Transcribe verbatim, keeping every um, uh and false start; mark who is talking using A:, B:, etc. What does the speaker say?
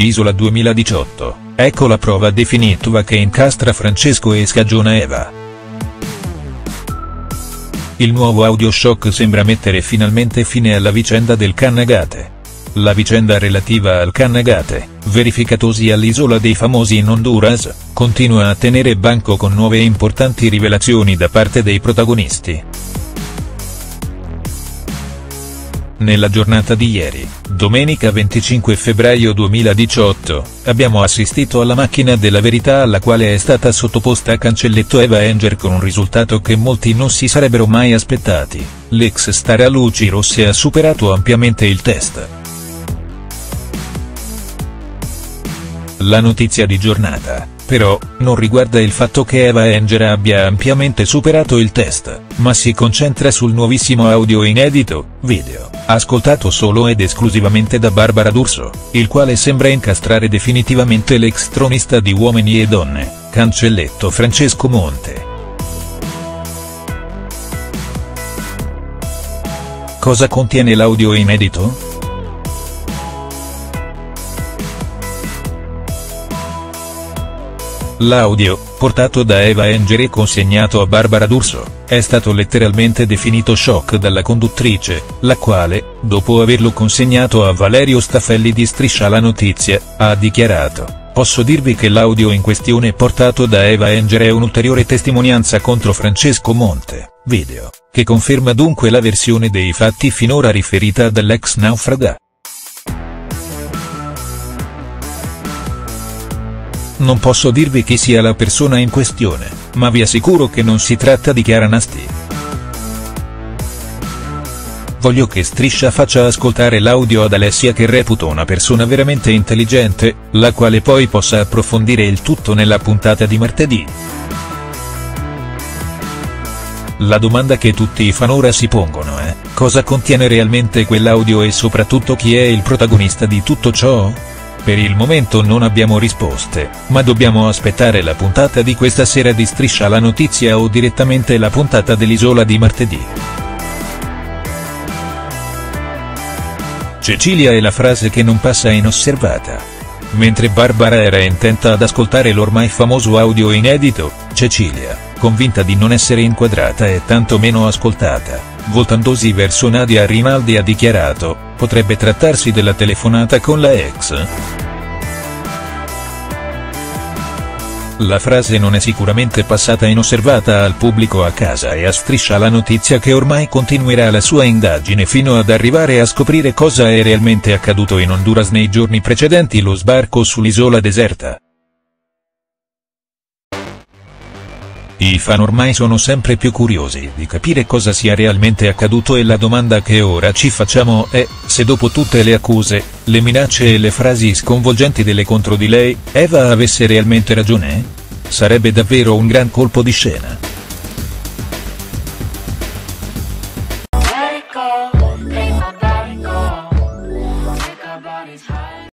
A: Isola duemiladiciotto, ecco la prova definitiva che incastra Francesco e scagiona Eva. Il nuovo audioshock sembra mettere finalmente fine alla vicenda del Cannagate. La vicenda relativa al Cannagate, verificatosi all'Isola dei Famosi in Honduras, continua a tenere banco con nuove e importanti rivelazioni da parte dei protagonisti. Nella giornata di ieri, domenica venticinque febbraio duemiladiciotto, abbiamo assistito alla macchina della verità alla quale è stata sottoposta a cancelletto Eva Enger con un risultato che molti non si sarebbero mai aspettati: l'ex star a luci rosse ha superato ampiamente il test. La notizia di giornata, però, non riguarda il fatto che Eva Enger abbia ampiamente superato il test, ma si concentra sul nuovissimo audio inedito, video, ascoltato solo ed esclusivamente da Barbara D'Urso, il quale sembra incastrare definitivamente l'ex tronista di Uomini e Donne, cancelletto Francesco Monte. Cosa contiene l'audio inedito? L'audio, portato da Eva Enger e consegnato a Barbara D'Urso, è stato letteralmente definito shock dalla conduttrice, la quale, dopo averlo consegnato a Valerio Stafelli di Striscia la Notizia, ha dichiarato: "Posso dirvi che l'audio in questione portato da Eva Enger è un'ulteriore testimonianza contro Francesco Monte, video, che conferma dunque la versione dei fatti finora riferita dall'ex naufraga. Non posso dirvi chi sia la persona in questione, ma vi assicuro che non si tratta di Chiara Nasti. Voglio che Striscia faccia ascoltare l'audio ad Alessia, che reputo una persona veramente intelligente, la quale poi possa approfondire il tutto nella puntata di martedì." La domanda che tutti i fan ora si pongono è: cosa contiene realmente quell'audio e soprattutto chi è il protagonista di tutto ciò? Per il momento non abbiamo risposte, ma dobbiamo aspettare la puntata di questa sera di Striscia la Notizia o direttamente la puntata dell'Isola di martedì. Cecilia è la frase che non passa inosservata. Mentre Barbara era intenta ad ascoltare l'ormai famoso audio inedito, Cecilia, convinta di non essere inquadrata e tanto meno ascoltata, voltandosi verso Nadia Rinaldi ha dichiarato: "Potrebbe trattarsi della telefonata con la ex?". La frase non è sicuramente passata inosservata al pubblico a casa e a Striscia la Notizia, che ormai continuerà la sua indagine fino ad arrivare a scoprire cosa è realmente accaduto in Honduras nei giorni precedenti lo sbarco sull'isola deserta. I fan ormai sono sempre più curiosi di capire cosa sia realmente accaduto e la domanda che ora ci facciamo è: se dopo tutte le accuse, le minacce e le frasi sconvolgenti delle contro di lei, Eva avesse realmente ragione? Sarebbe davvero un gran colpo di scena.